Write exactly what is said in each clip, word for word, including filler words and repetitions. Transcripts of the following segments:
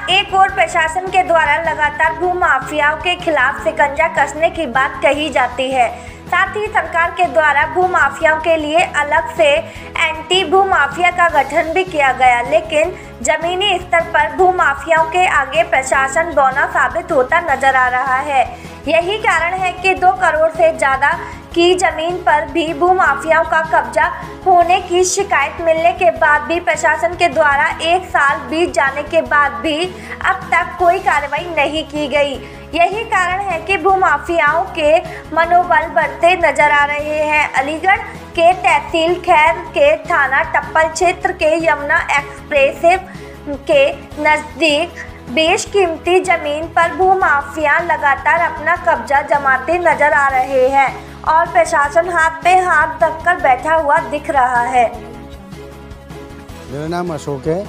एक ओर प्रशासन के द्वारा लगातार भू माफियाओं के खिलाफ शिकंजा कसने की बात कही जाती है, साथ ही सरकार के द्वारा भू माफियाओं के लिए अलग से एंटी भू माफिया का गठन भी किया गया, लेकिन जमीनी स्तर पर भू माफियाओं के आगे प्रशासन बौना साबित होता नजर आ रहा है। यही कारण है कि दो करोड़ से ज़्यादा की जमीन पर भी भू माफियाओं का कब्जा होने की शिकायत मिलने के बाद भी प्रशासन के द्वारा एक साल बीत जाने के बाद भी अब तक कोई कार्रवाई नहीं की गई। यही कारण है कि भू माफियाओं के मनोबल बढ़ते नजर आ रहे हैं। अलीगढ़ के तहसील खैर के थाना टप्पल क्षेत्र के यमुना एक्सप्रेस के नज़दीक बेशकीमती जमीन पर भू माफिया लगातार अपना कब्जा जमाते नजर आ रहे हैं और प्रशासन हाथ पे हाथ रखकर बैठा हुआ दिख रहा है। मेरा नाम अशोक है,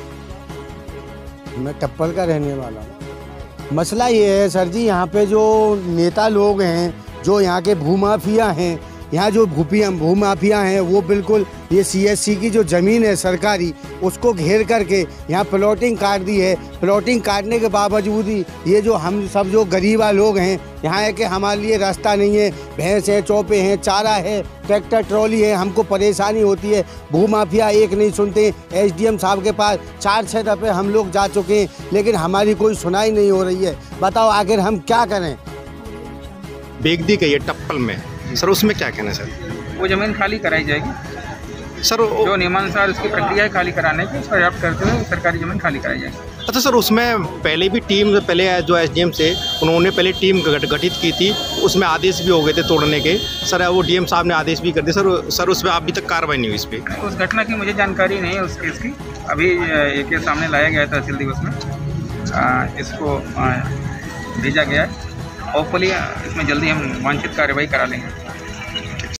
मैं टप्पल का रहने वाला हूँ। मसला ये है सर जी, यहाँ पे जो नेता लोग हैं, जो यहाँ के भू माफिया हैं, यहाँ जो भूपिया भू माफिया हैं, वो बिल्कुल ये सीएससी की जो ज़मीन है सरकारी, उसको घेर करके यहाँ प्लॉटिंग काट दी है। प्लॉटिंग काटने के बावजूद ही ये जो हम सब जो गरीबा लोग हैं, यहाँ है कि हमारे लिए रास्ता नहीं है, भैंस है, चौपे हैं, चारा है, ट्रैक्टर ट्रॉली है, हमको परेशानी होती है। भू माफिया एक नहीं सुनते। एसडीएम साहब के पास चार छः दफ़े हम लोग जा चुके हैं, लेकिन हमारी कोई सुनाई नहीं हो रही है। बताओ आखिर हम क्या करें। बेच दी गई है टप्पल में सर, उसमें क्या कहना है सर? वो ज़मीन खाली कराई जाएगी सर, जो नियमानुसार उसकी प्रक्रिया है खाली कराने की, उसको प्राप्त करते हुए सरकारी ज़मीन खाली कराई जाएगी। अच्छा सर, उसमें पहले भी टीम पहले जो एसडीएम से उन्होंने पहले टीम गठित की थी, उसमें आदेश भी हो गए थे तोड़ने के सर, वो डीएम साहब ने आदेश भी कर दिए सर। सर उसमें अभी तक कार्रवाई नहीं हुई इस पर? उस घटना की मुझे जानकारी नहीं है उस केस की। अभी एक केस सामने लाया गया था तहसील दिवस में, इसको भेजा गया है। होपफुली इसमें जल्दी हम वांछित कार्रवाई करा लेंगे।